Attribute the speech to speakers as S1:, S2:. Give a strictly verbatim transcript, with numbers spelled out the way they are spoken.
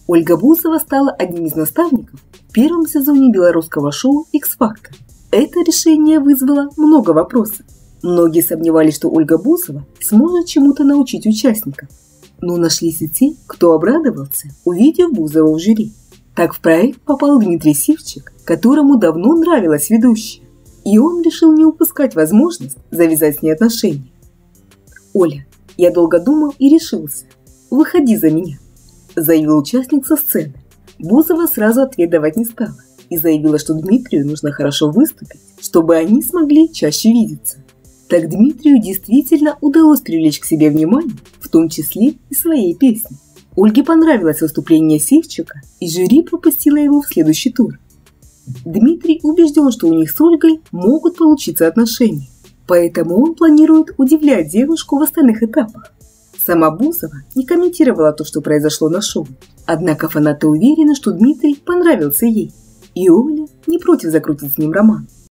S1: Ольга Бузова стала одним из наставников в первом сезоне белорусского шоу «Икс-Фактор». Это решение вызвало много вопросов. Многие сомневались, что Ольга Бузова сможет чему-то научить участников. Но нашлись и те, кто обрадовался, увидев Бузову в жюри. Так в проект попал Дмитрий Сивчик, которому давно нравилась ведущая. И он решил не упускать возможность завязать с ней отношения. «Оля, я долго думал и решился. Выходи за меня», – заявила участница сцены. Бузова сразу ответ давать не стала и заявила, что Дмитрию нужно хорошо выступить, чтобы они смогли чаще видеться. Так Дмитрию действительно удалось привлечь к себе внимание, в том числе и своей песней. Ольге понравилось выступление Сивчика, и жюри пропустило его в следующий тур. Дмитрий убежден, что у них с Ольгой могут получиться отношения, поэтому он планирует удивлять девушку в остальных этапах. Сама Бузова не комментировала то, что произошло на шоу, однако фанаты уверены, что Дмитрий понравился ей, и Оля не против закрутить с ним роман.